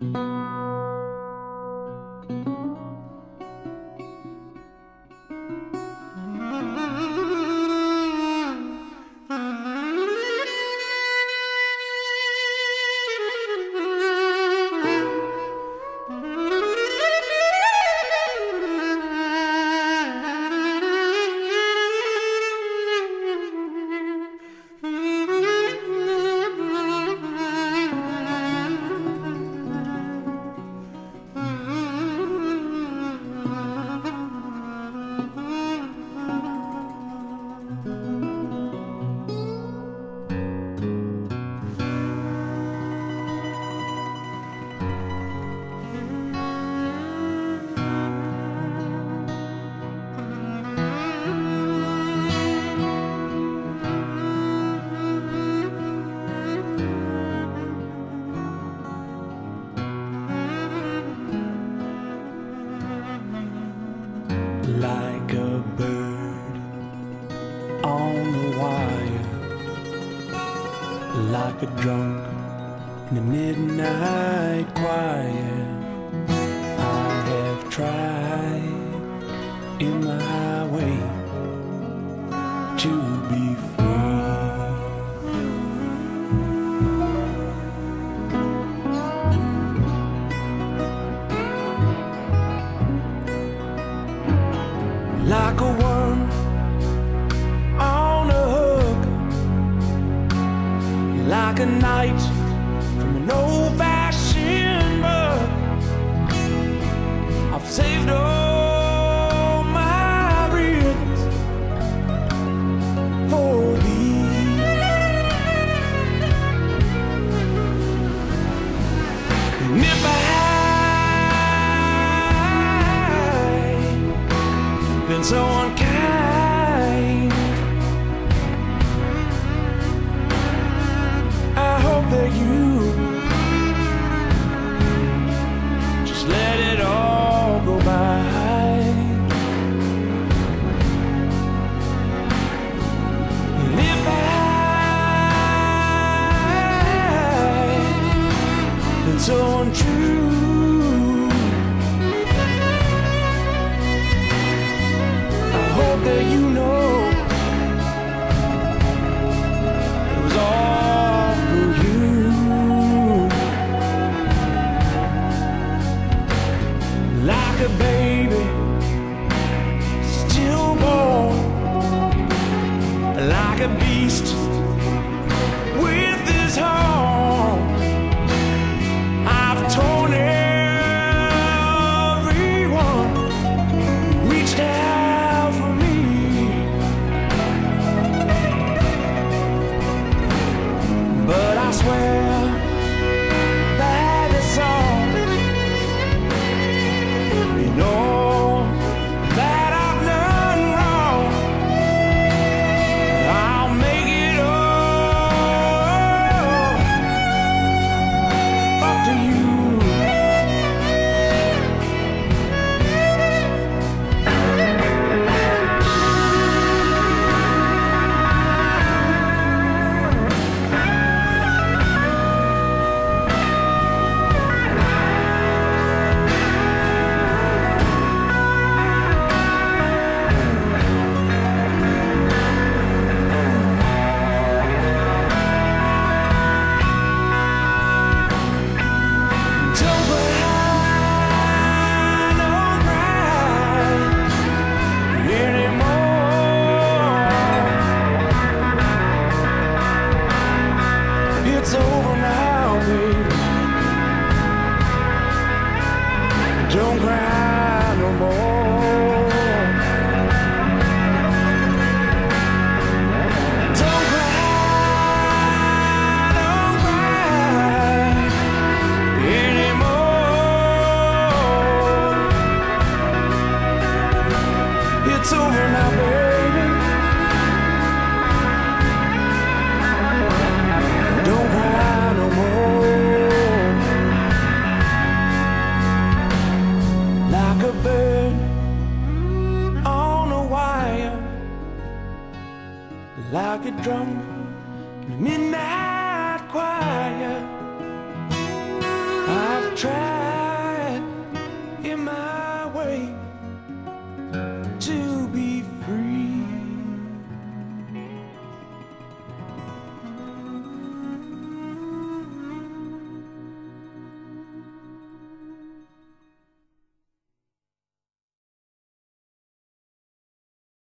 Like a bird on the wire, like a drunk in the midnight choir. I have tried in my way to be free. Like a worm on a hook, like a knight from an old-fashioned book. I've saved all my rhythms for thee. And if I been so unkind, I hope that you just let it all go by. And if I've been so untrue, that you know it was all for you. Like a baby stillborn, like a beast with his horn, I've torn everyone, reached out. But I swear that it's all, you know, that I've done wrong. I'll make it all up to you. It's over now, baby. Don't cry no more. Don't cry anymore. It's over now, baby. Don't cry no more. Like a bird on a wire, like a drum in a midnight choir, I've Try